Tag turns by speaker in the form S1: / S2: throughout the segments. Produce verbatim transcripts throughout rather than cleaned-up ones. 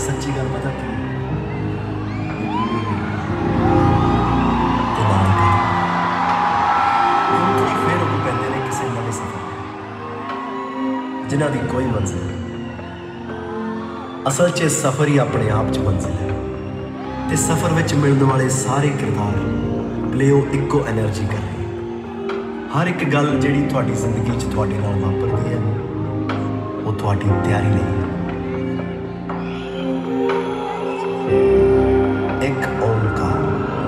S1: सच्ची गल पता की फिर वो पैंदे ने किसी नवे सफर जिन्हां दी कोई मंजिल नहीं। असल च सफर ही अपने आप च मंजिल है ते सफर विच मिलने वाले सारे किरदार प्लेओ इक्को एनर्जी कर रहे। हर एक गल जिहड़ी तुहाडी जिंदगी च तुहाडे नाल वापरदी है वो तुहाडी तैयारी नहीं है। एक ओंकार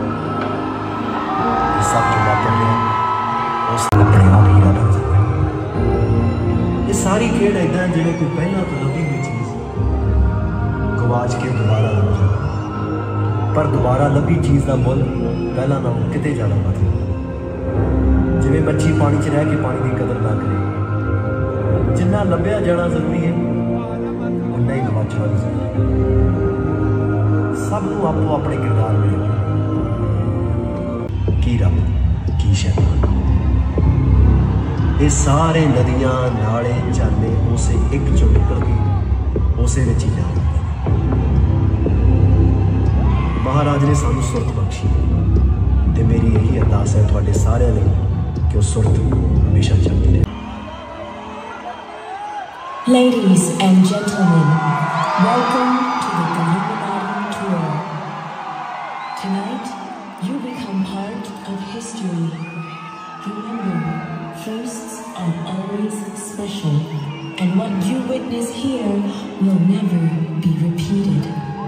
S1: सब जो वापर रहा उस अपने आप ही बन सकता है। ये सारी खेड इदा जिवें कोई पहला तो लभी हुई चीज़ गवाच के दोबारा लभ जाए, पर दोबारा लभी चीज़ का मुल पहला ना किते ज़्यादा मतलब। जिवें मच्छी पानी च रह के पानी की कदर ना करे, जिन्ना लभ्या जाना जरूरी है उन्ना ही गवाचना भी जरूरी है। सब नूं आपो अपने किरदार मिले की रब की शैतान। ये सारे नदियां नाले झरने उसे एक चो निकल के उसे विच ही जा रहे। महाराज ने सानू सुरत बख्शी ते मेरी यही अरदास है तुहाडे सारिआं लई कि वो सुरत हमेशा चलती रहे।
S2: Ladies and gentlemen, welcome to the Illuminati Tour. Tonight, you become part of history. Remember, firsts are always special, and what you witness here will never be repeated.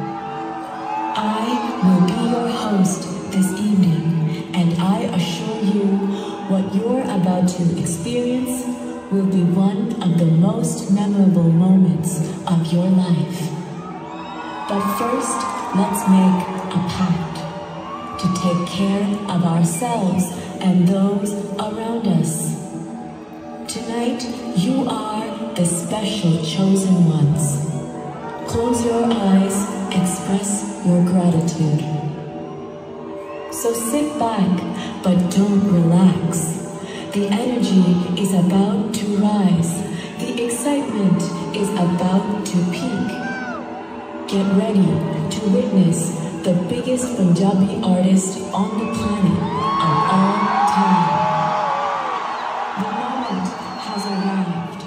S2: I will be your host this evening, and I assure you what you're about to experience will be one of the most memorable moments of your life. But first, let's make a pact to take care of ourselves and those around us. Tonight, you are the special chosen ones. Close your eyes, express your gratitude. So sit back, but don't relax. The energy is about to rise. The excitement is about to peak. Get ready to witness the biggest Punjabi artist on the planet of all time. The moment has arrived.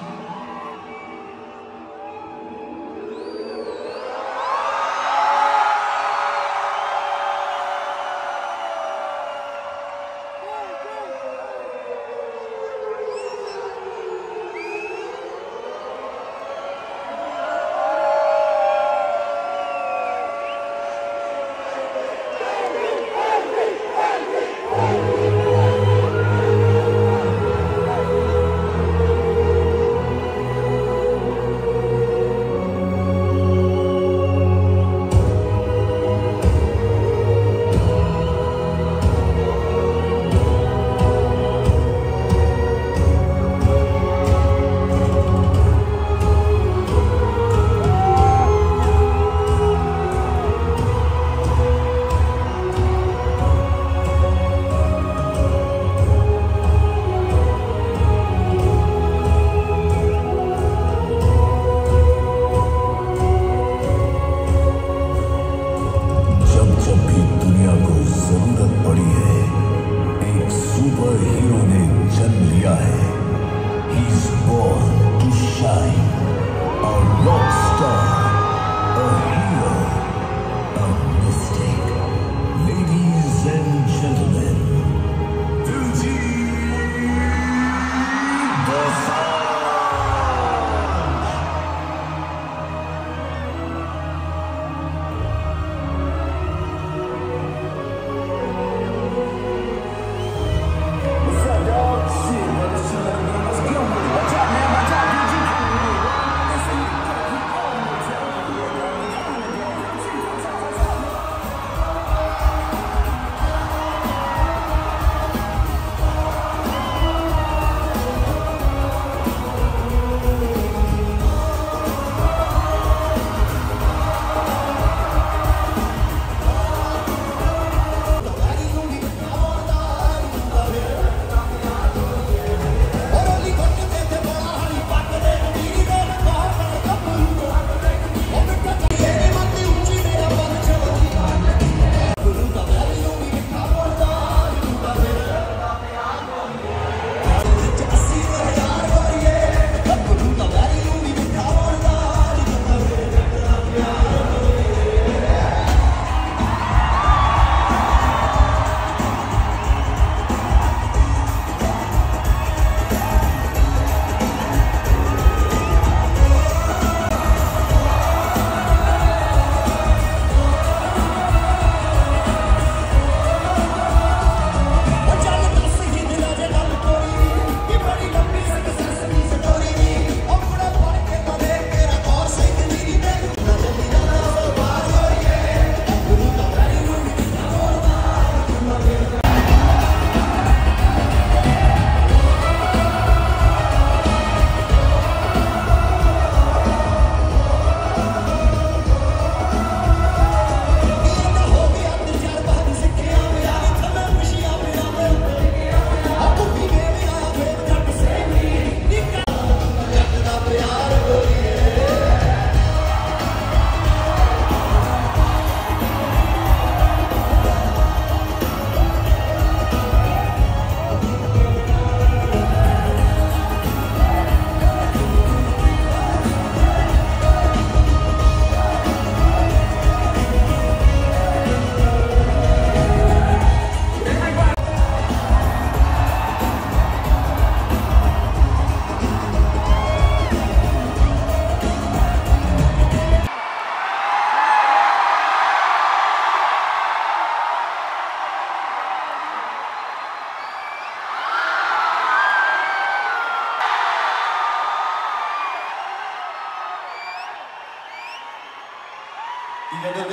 S1: Oh.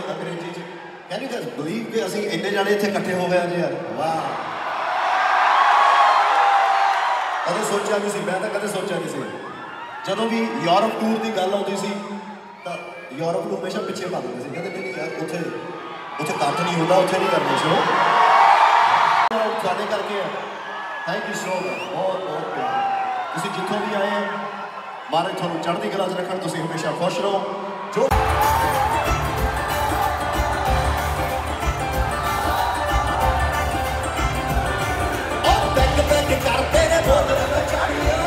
S3: अंग्रेजी च can you guys believe कि ਅਸੀਂ ਇੰਨੇ ਜਾਣੇ ਇੱਥੇ ਇਕੱਠੇ ਹੋ ਗਏ ਅੱਜ ਯਾਰ ਵਾਹ ਕਦੇ ਸੋਚਿਆ ਨਹੀਂ ਸੀ ਮੈਂ ਤਾਂ ਕਦੇ ਸੋਚਿਆ ਨਹੀਂ ਸੀ ਜਦੋਂ ਵੀ ਯੂਰਪ ਟੂਰ ਦੀ ਗੱਲ ਆਉਂਦੀ ਸੀ ਤਾਂ ਯੂਰਪ ਨੂੰ ਹਮੇਸ਼ਾ ਪਿੱਛੇ ਪਾ ਦਿੰਦੇ ਸੀ ਕਹਿੰਦੇ ਨਹੀਂ ਯਾਰ ਉੱਥੇ ਉੱਥੇ ਕੱਟ ਨਹੀਂ ਹੁੰਦਾ ਉੱਥੇ ਨਹੀਂ ਕਰਨਾ ਸ਼ੋ ਤੁਹਾਡੇ ਕਰਕੇ ਥੈਂਕ ਯੂ ਸੋ ਮਚ ਬਹੁਤ ਬਹੁਤ ਪਿਆਰ ਤੁਸੀਂ ਜਿੱਥੋਂ ਵੀ ਆਏ ਆ ਮਾਰੇ ਤੁਹਾਨੂੰ ਚੜ੍ਹਦੀ ਕਲਾ 'ਚ ਰੱਖਣ ਤੁਸੀਂ ਹਮੇਸ਼ਾ ਖੁਸ਼ ਰਹੋ ਜੋ करते ने बोतल बचाड़िया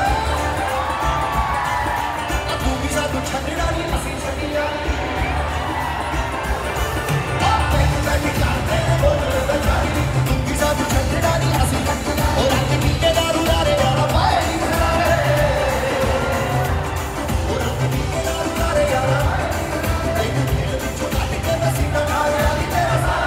S3: तू भी सानू छड्डना नहीं असीं छड्डिया बैठ बैठ करते ने बोतल बचाड़ी तू भी सानू छड्डना नहीं असीं छड्डिया ओ रंग पीके दारू लारे यारा पाए नहीं खरारे ओ रंग पीके दारू लारे यारा तैनू खेल विचों कट के पसीना मारिया नी तेरा सारा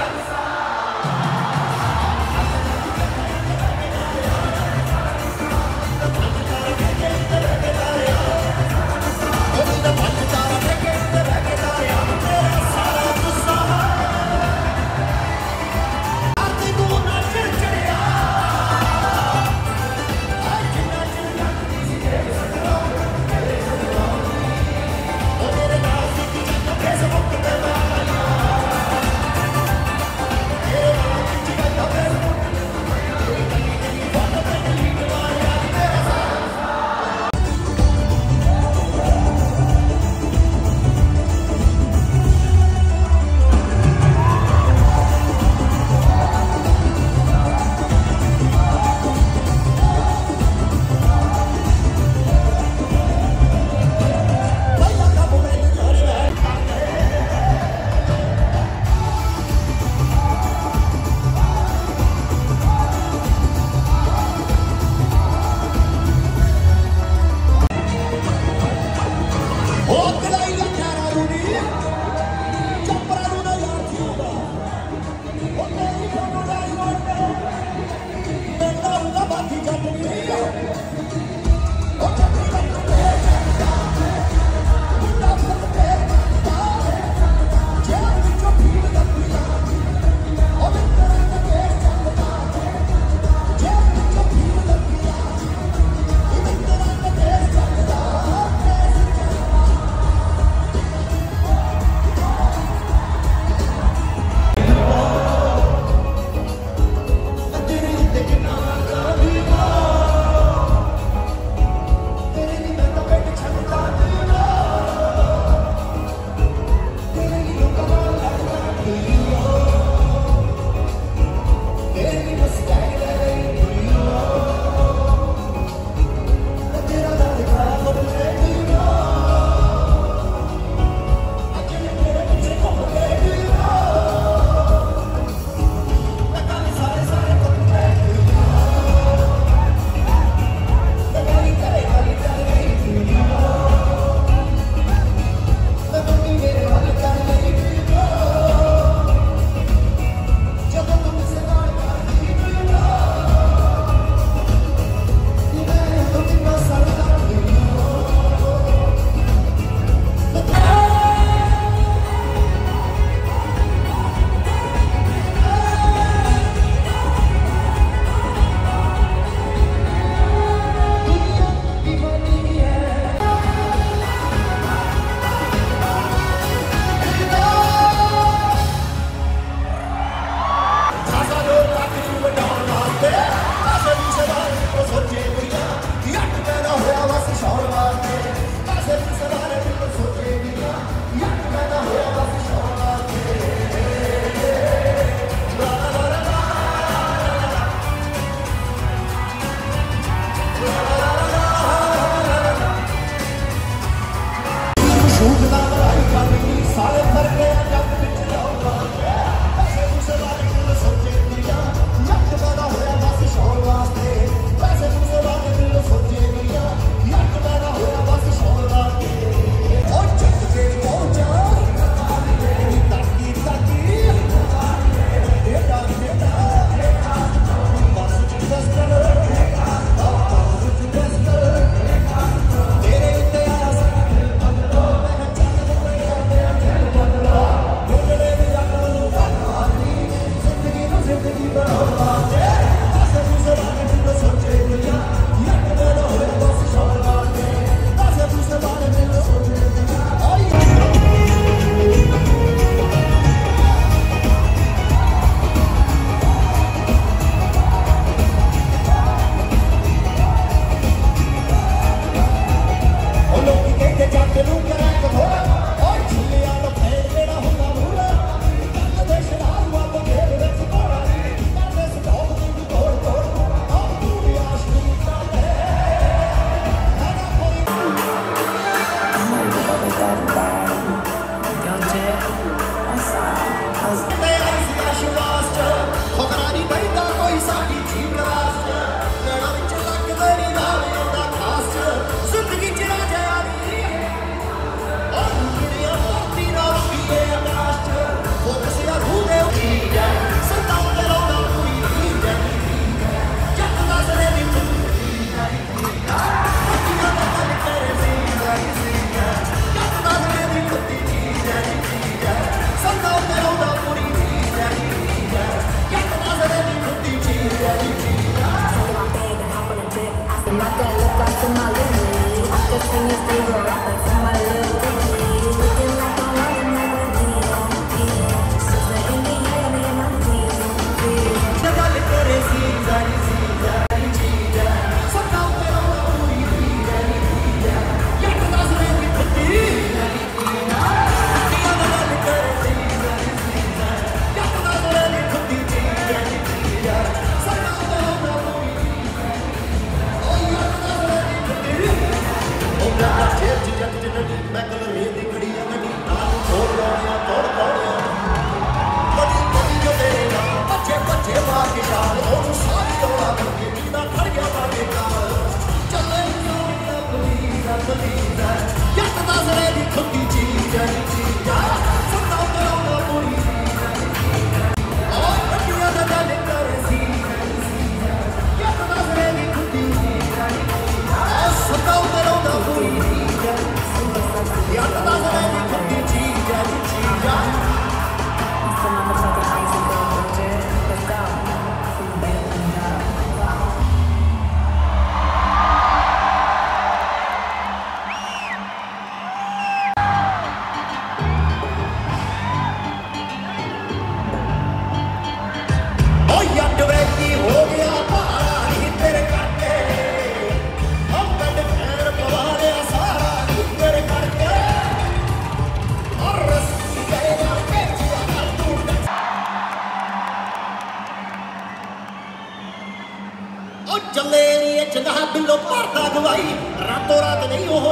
S3: चले जगह बिलो भरता गवाई रातों रात नहीं हो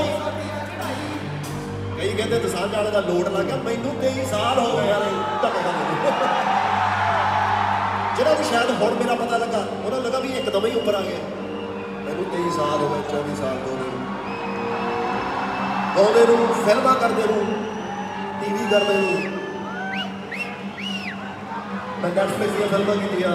S3: कई कहते दसां जाने का लोड लग गया मैनू तेई साल हो गए जिन्होंने शायद हुण मेरा पता लगा उन्होंने लगा भी एकदम ही उपर आ गया मैनू तेई साल हो गए चौबी साल तो गाँदे नूं फिल्मां करदे नूं टीवी करदे नूं मैं नैटफ्लिक्स दी फिल्मां कीतियां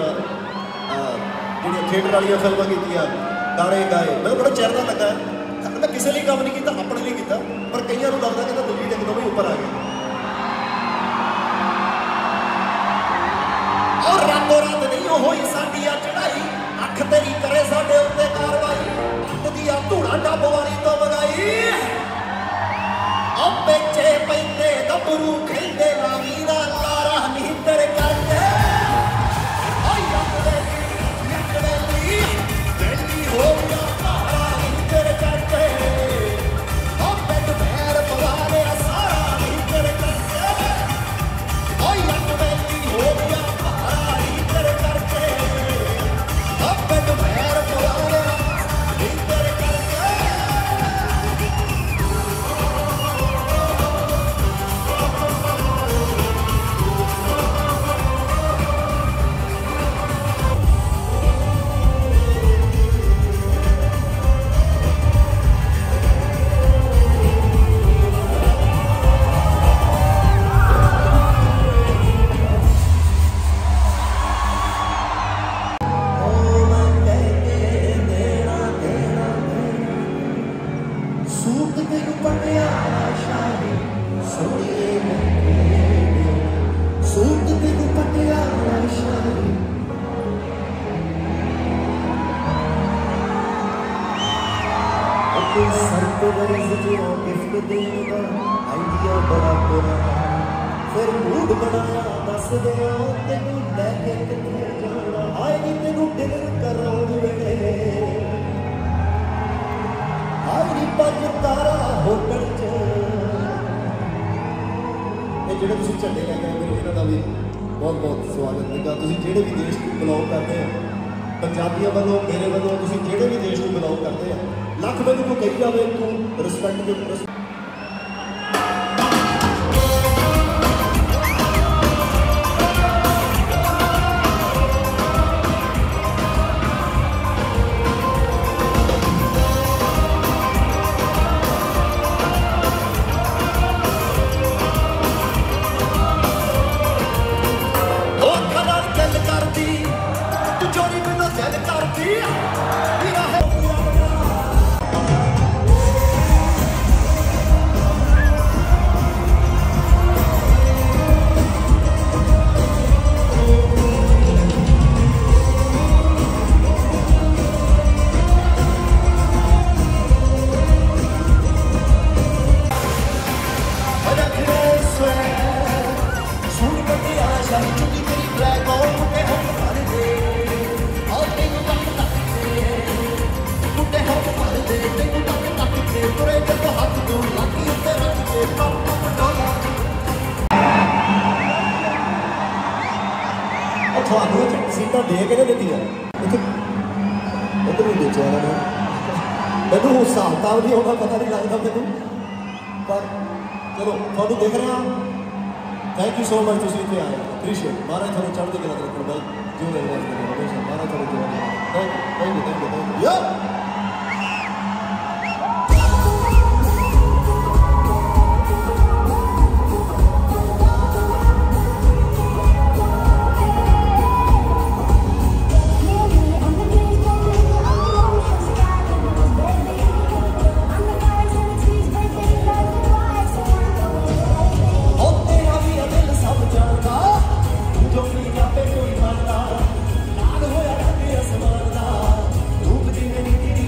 S3: थिएटर वाली फिल्मां कीतियां गाने गाए मैं बड़ा चेहरा लगा मैं किसी लिए काम नहीं किया अपने लिए किया पर कई लगता कि दिल्ली एकदम ही उपर आ गई और रातों रात नहीं हुई साडी चढ़ाई अख तेरी करे साडे उत्ते कार्रवाई दिया धूड़ा डब वाली तो मंगाई अब बेचे पैंदे गभरू खेंदे रावी दा लारा नींदर करके हो गया तारा नींदर करके अब बेट पैर पवारे सारा नींदर करके ओए लट बेटी हो गया तारा नींदर करके अब बेट पैर पवारे नींदर करके गिफ्ट देगा आइडिया बड़ा बुरा फिर मूड बनाया दस दिया तेनू लैके किथे जाना आए नी तेनू डिनर कराउण वेले आए नी पंज तारा होटल च ये जेड़े तुसीं झंडे लैके आए मेरे इन्हां दा भी बहुत बहुत स्वागत है तुसीं जेड़े भी देश को बिलोंग करते हैं पंजाबियों वालों मेरे वालों तुसीं जेड़े भी देश को बिलोंग करते हैं लख मैनू को कही जाए तू रिस्पेक्ट के सीटा दे के नहीं दी उधर भी बेचा मैनू हिसाब किताब नहीं होगा पता नहीं लगता मैनू पर चलो थोड़ा देख रहे हैं थैंक यू सो मच तुम इतने आए अप्रीशिएट महाराज थोड़ा चढ़ते गला रखो भाई जो महाराज थोड़ा जो thank you thank you thank you कोई मानता नाग होया रंग आसमान दा रूप जिवें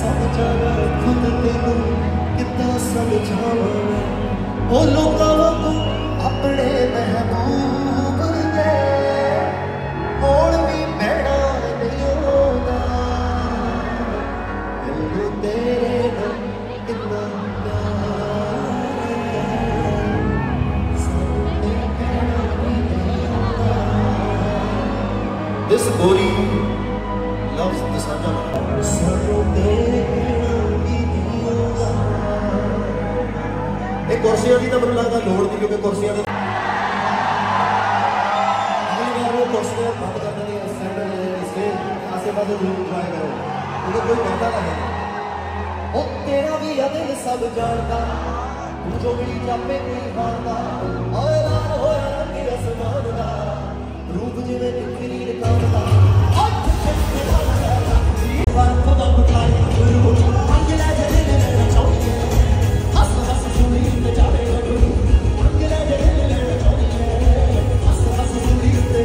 S3: समझावा खुद तेनू कितना समझावा ओ लोकां वांगू अपने महबूब दे होण भी बहना नहीं होंदा मैनू तेरे नाल कितना This Gori loves the Sanja. एक कुर्सियां की तो मैं लगता लोड़ नहीं क्योंकि कुर्सियां अगली बार वो कुर्सियां बंद कर देनी सेंटर इसके आसे पास रूम ट्राई करो क्योंकि कोई बैठा ना है ओ तेरा भी है दिल सब जानता तू जो मिली जापे कोई मानता ओए लाल होया रंग आसमान दा रूप जिवें निखरी निकालदा हट छट जी बार पग उठाई रूप अंगला जले लेना चाहती हंस हंस सुनी ते जावे अंगला जले लेना चाहती हंस हंस सुनी ते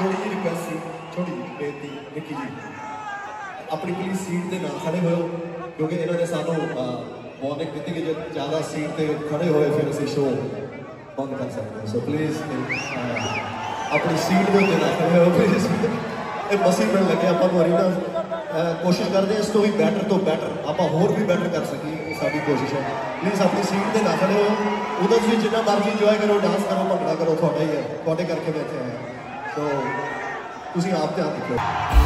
S3: थोड़ी जी रिक्वेस्ट सी, छोटी जी बेनती निक्की जी, अपनी प्लीज सीट के ना खड़े हो, क्योंकि इन्होंने सानू वार्निंग दी कि जो ज़्यादा सीट पर खड़े होए फिर असी शो बंद कर सकते हैं। सो प्लीज अपनी सीट के उत्ते ना खड़े हो प्लीज। ये मसी मिल लगे आप ना कोशिश करते हैं इस तो भी बैटर तो बैटर आप होर भी बैटर कर सकी, साड़ी कोशिश है। प्लीज़ अपनी सीट पर ना खड़े हो, उधर भी जितना मर्जी इंजॉय करो, डांस करो, भंगड़ा करो, थोड़ा ही है, थोड़े करके बैठे हैं। तो तुम आप ध्यान रखो।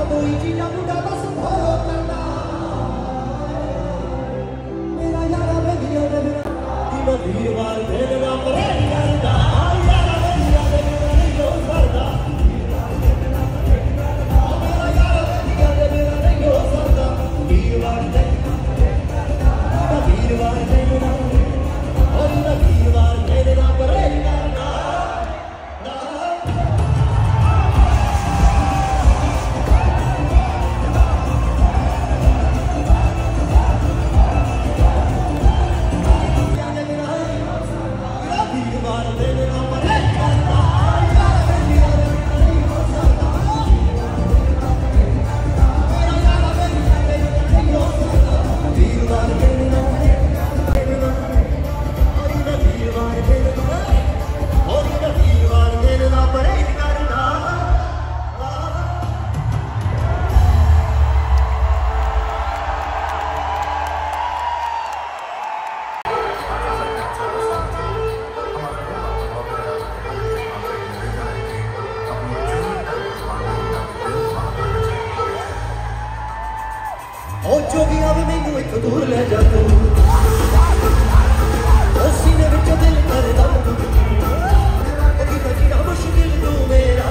S3: कोई चीज़ा मुंडा बस फॉलो करना मेरा यारा बेगिया दे मेरा वीरवार देना परे करना यारा बेगिया दे मेरा नहीं हो सकता मेरा यारा बेगिया दे मेरा नहीं हो सकता वीरवार दे वीरवार देना और वीरवार देना परे करना जो भी आवे मैनू एक दूर ले जा तू सीने विच दिल करदा कि बचना मुश्किल तू मेरा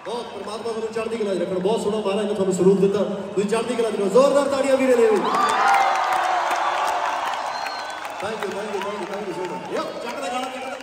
S4: बहुत परमात्मा तुहानू चढ़दी कला च रखण। बहुत सोहना महाराज ने तुहानू स्वरूप दिता, तुसीं चढ़दी कला च रहो। जोरदार ताड़ियां वीरे लिए। Thank you thank you thank you thank you so much. यो चक दा गाना चक दा।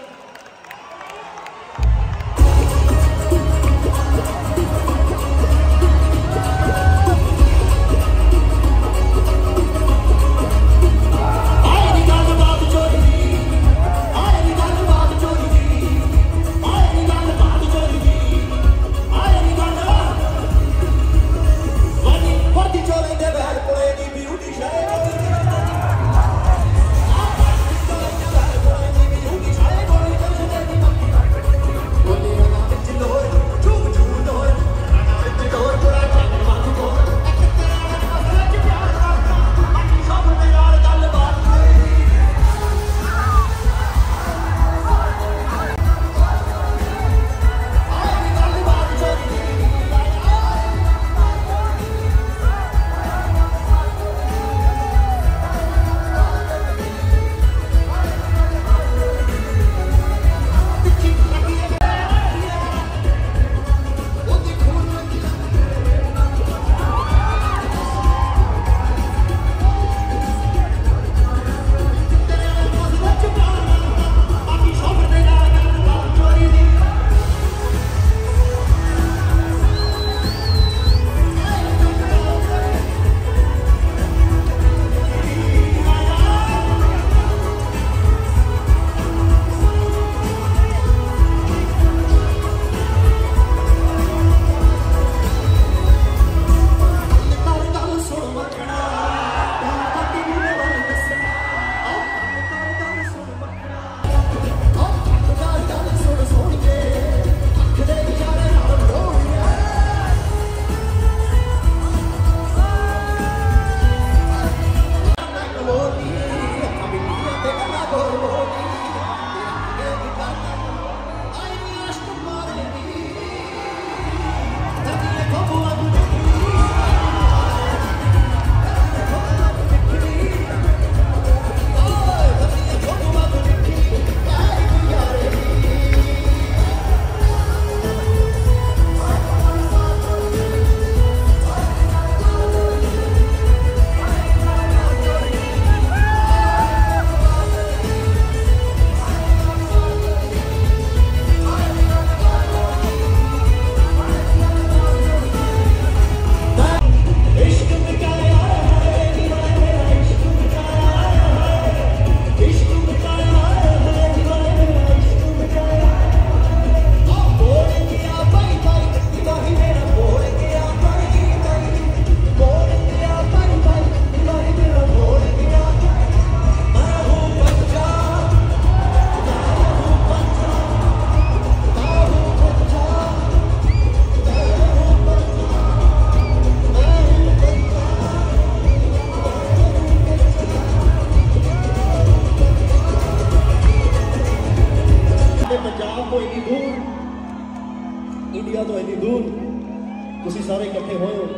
S4: इंडिया तो इन्नी दूर तुसी सारे इकट्ठे होए हो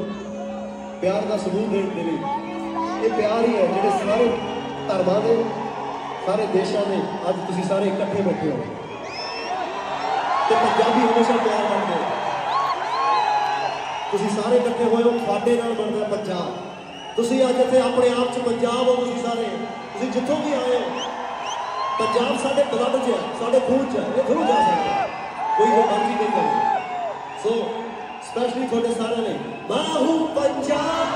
S4: प्यार का सबूत देने के लिए। ये प्यार ही है जो सारे धर्मां के सारे देशों के अज तुसी सारे इकट्ठे बैठे हो। तो पंजाबी हमेशा प्यार करते हो। तुसी सारे इकट्ठे होए हो, साडे नाल बनदा पंजाब। तुसी अज इत्थे अपने आप च पंजाब हो। तुसी सारे तुसी जिथों भी आए हो, पंजाब साडे ब्लड च है, साडे खून च है। इत्थों जा सकदा कोई जो मर्जी नहीं करे। सो स्पेशली थोड़े सारे ने मैं हूं पंजाब।